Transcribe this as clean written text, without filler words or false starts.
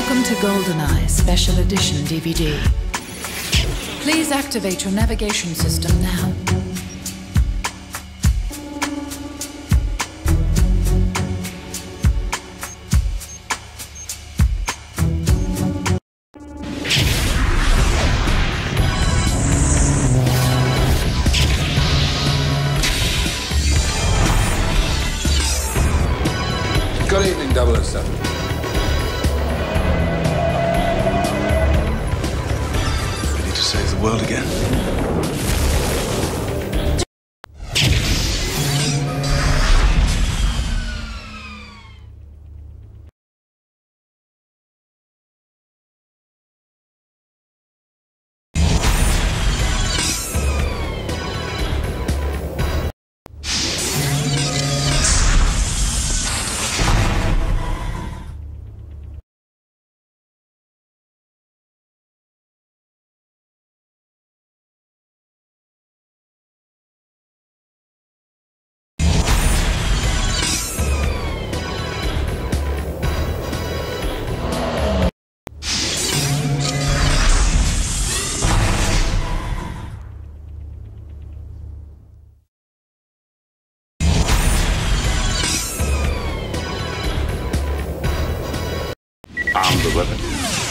Welcome to GoldenEye Special Edition DVD. Please activate your navigation system now. Good evening, 007. Ready to save the world again? Armed with weapons.